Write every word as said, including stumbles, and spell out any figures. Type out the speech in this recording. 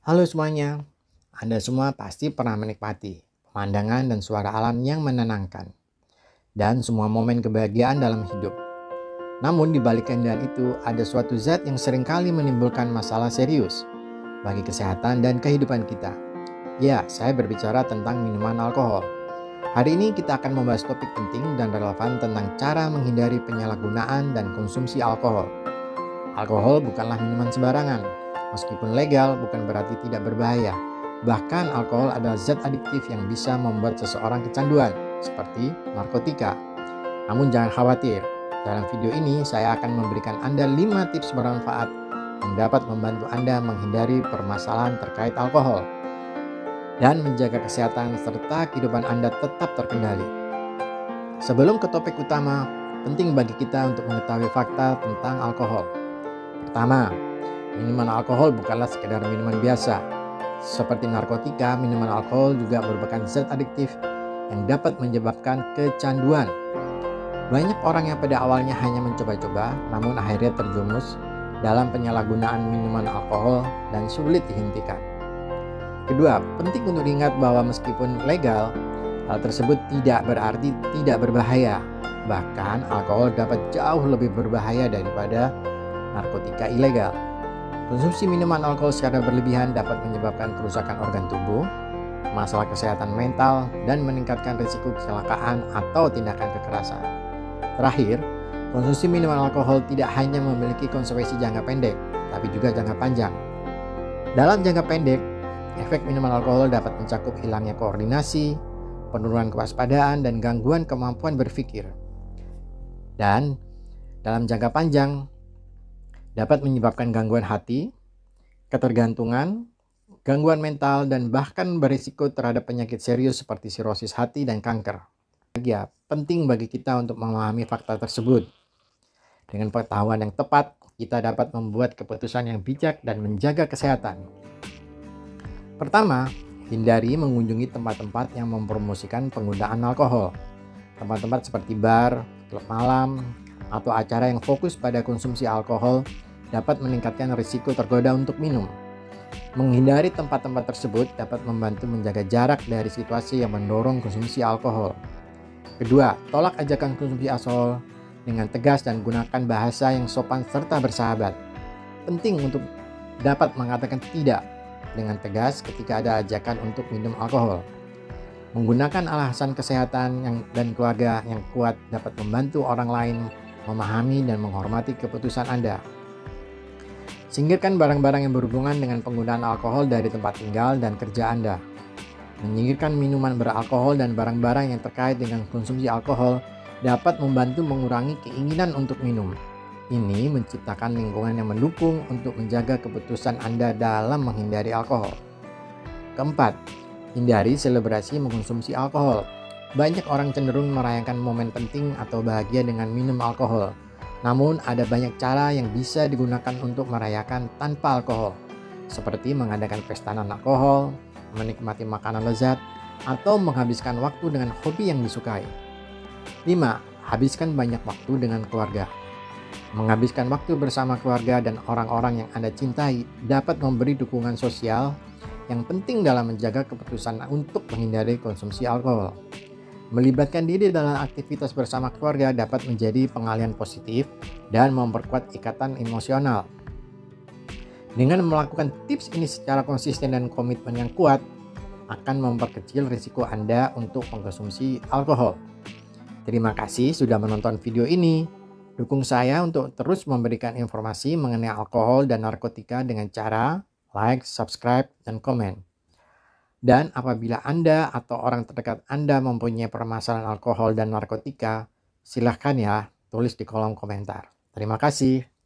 Halo semuanya, Anda semua pasti pernah menikmati pemandangan dan suara alam yang menenangkan, dan semua momen kebahagiaan dalam hidup. Namun di balik keindahan itu ada suatu zat yang seringkali menimbulkan masalah serius bagi kesehatan dan kehidupan kita. Ya, saya berbicara tentang minuman alkohol. Hari ini kita akan membahas topik penting dan relevan tentang cara menghindari penyalahgunaan dan konsumsi alkohol. Alkohol bukanlah minuman sembarangan. Meskipun legal, bukan berarti tidak berbahaya. Bahkan alkohol adalah zat adiktif yang bisa membuat seseorang kecanduan, seperti narkotika. Namun jangan khawatir, dalam video ini saya akan memberikan Anda lima tips bermanfaat yang dapat membantu Anda menghindari permasalahan terkait alkohol dan menjaga kesehatan serta kehidupan Anda tetap terkendali. Sebelum ke topik utama, penting bagi kita untuk mengetahui fakta tentang alkohol. Pertama, minuman alkohol bukanlah sekedar minuman biasa. Seperti narkotika, minuman alkohol juga merupakan zat adiktif yang dapat menyebabkan kecanduan. Banyak orang yang pada awalnya hanya mencoba-coba, namun akhirnya terjerumus dalam penyalahgunaan minuman alkohol dan sulit dihentikan. Kedua, penting untuk diingat bahwa meskipun legal, hal tersebut tidak berarti tidak berbahaya. Bahkan alkohol dapat jauh lebih berbahaya daripada narkotika ilegal. Konsumsi minuman alkohol secara berlebihan dapat menyebabkan kerusakan organ tubuh, masalah kesehatan mental, dan meningkatkan risiko kecelakaan atau tindakan kekerasan. Terakhir, konsumsi minuman alkohol tidak hanya memiliki konsekuensi jangka pendek, tapi juga jangka panjang. Dalam jangka pendek, efek minuman alkohol dapat mencakup hilangnya koordinasi, penurunan kewaspadaan, dan gangguan kemampuan berpikir. Dan dalam jangka panjang, dapat menyebabkan gangguan hati, ketergantungan, gangguan mental, dan bahkan berisiko terhadap penyakit serius seperti sirosis hati dan kanker. Ya, penting bagi kita untuk memahami fakta tersebut. Dengan pengetahuan yang tepat, kita dapat membuat keputusan yang bijak dan menjaga kesehatan. Pertama, hindari mengunjungi tempat-tempat yang mempromosikan penggunaan alkohol. Tempat-tempat seperti bar, klub malam, atau acara yang fokus pada konsumsi alkohol dapat meningkatkan risiko tergoda untuk minum. Menghindari tempat-tempat tersebut dapat membantu menjaga jarak dari situasi yang mendorong konsumsi alkohol. Kedua, tolak ajakan konsumsi alkohol dengan tegas dan gunakan bahasa yang sopan serta bersahabat. Penting untuk dapat mengatakan tidak dengan tegas ketika ada ajakan untuk minum alkohol. Menggunakan alasan kesehatan yang, dan keluarga yang kuat dapat membantu orang lain memahami dan menghormati keputusan Anda. Singkirkan barang-barang yang berhubungan dengan penggunaan alkohol dari tempat tinggal dan kerja Anda. Menyingkirkan minuman beralkohol dan barang-barang yang terkait dengan konsumsi alkohol dapat membantu mengurangi keinginan untuk minum. Ini menciptakan lingkungan yang mendukung untuk menjaga keputusan Anda dalam menghindari alkohol. Keempat, hindari selebrasi mengkonsumsi alkohol. Banyak orang cenderung merayakan momen penting atau bahagia dengan minum alkohol. Namun ada banyak cara yang bisa digunakan untuk merayakan tanpa alkohol, seperti mengadakan pesta non-alkohol, menikmati makanan lezat, atau menghabiskan waktu dengan hobi yang disukai. Lima. Habiskan banyak waktu dengan keluarga. Menghabiskan waktu bersama keluarga dan orang-orang yang Anda cintai dapat memberi dukungan sosial yang penting dalam menjaga keputusan untuk menghindari konsumsi alkohol. Melibatkan diri dalam aktivitas bersama keluarga dapat menjadi pengalihan positif dan memperkuat ikatan emosional. Dengan melakukan tips ini secara konsisten dan komitmen yang kuat, akan memperkecil risiko Anda untuk mengkonsumsi alkohol. Terima kasih sudah menonton video ini. Dukung saya untuk terus memberikan informasi mengenai alkohol dan narkotika dengan cara like, subscribe, dan komen. Dan apabila Anda atau orang terdekat Anda mempunyai permasalahan alkohol dan narkotika, silahkan ya tulis di kolom komentar. Terima kasih.